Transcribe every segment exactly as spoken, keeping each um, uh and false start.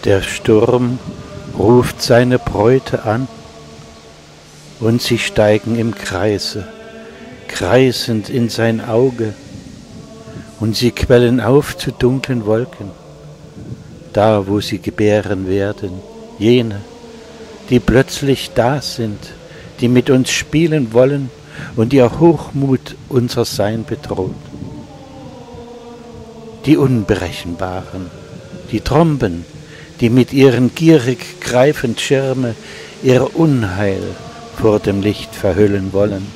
Der Sturm ruft seine Bräute an, und sie steigen im Kreise, kreisend in sein Auge, und sie quellen auf zu dunklen Wolken, da wo sie gebären werden, jene, die plötzlich da sind, die mit uns spielen wollen und ihr Hochmut unser Sein bedroht. Die Unberechenbaren, die Tromben, die mit ihren gierig greifend Schirme ihr Unheil vor dem Licht verhüllen wollen.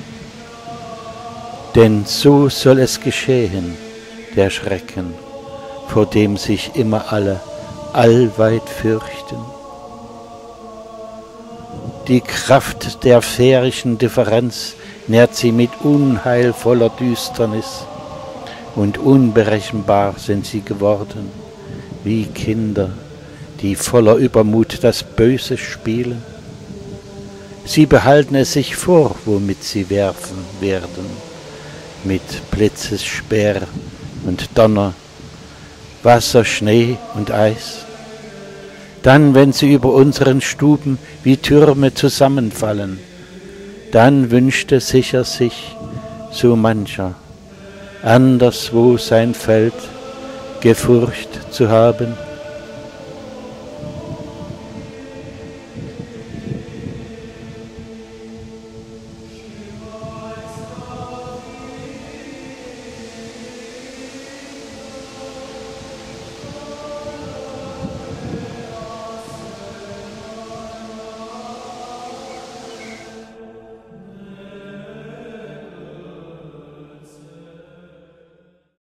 Denn so soll es geschehen, der Schrecken, vor dem sich immer alle allweit fürchten. Die Kraft der fährischen Differenz nährt sie mit unheilvoller Düsternis, und unberechenbar sind sie geworden, wie Kinder, die voller Übermut das Böse spielen. Sie behalten es sich vor, womit sie werfen werden, mit Blitzesspeer und Donner, Wasser, Schnee und Eis. Dann, wenn sie über unseren Stuben wie Türme zusammenfallen, dann wünschte sicher sich so mancher, anderswo sein Feld gefurcht zu haben.